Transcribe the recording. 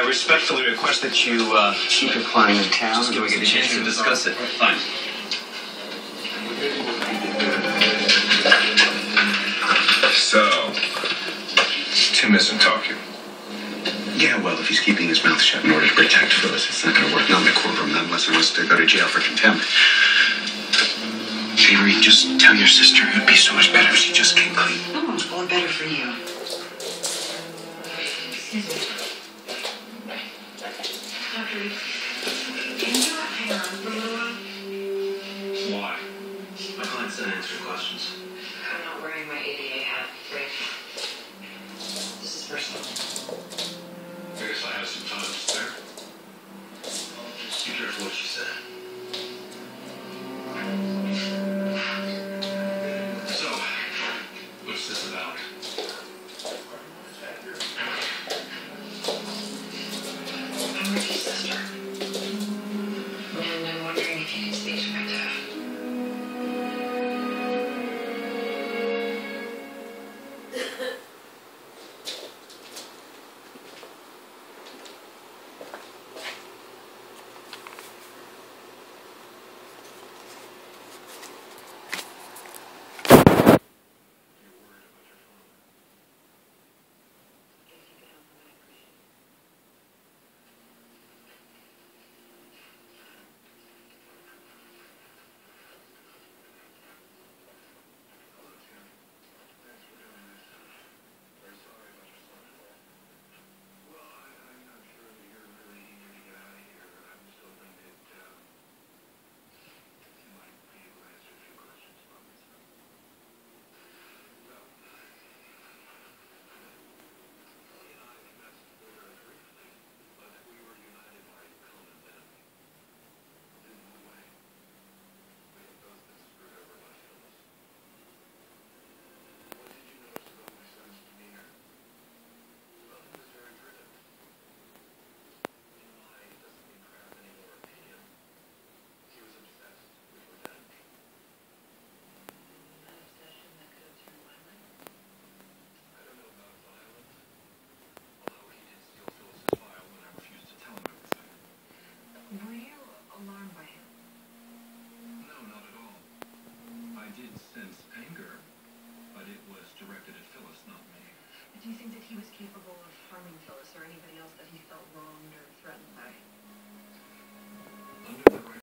I respectfully request that you keep your client in town. just give us a chance to discuss it. Fine. So, Tim isn't talking. Yeah, well, if he's keeping his mouth shut in order to protect Phyllis, it's not going to work. Not in the courtroom, not unless he wants to go to jail for contempt. Avery, just tell your sister it would be so much better if she just came clean. Oh, or better for you. Excuse me. Dr. Reed, can you hang on for a little while? Why? My client's not answering questions. I'm not wearing my ADA hat, Rick. This is personal. I guess I have some time to spare. Just be careful what you say. So, what's this about? I'm Ricky's sister. And I'm wondering if you can speak to my dad. Were you alarmed by him? No, not at all. I did sense anger, but it was directed at Phyllis, not me. Do you think that he was capable of harming Phyllis or anybody else that he felt wronged or threatened by? Under the right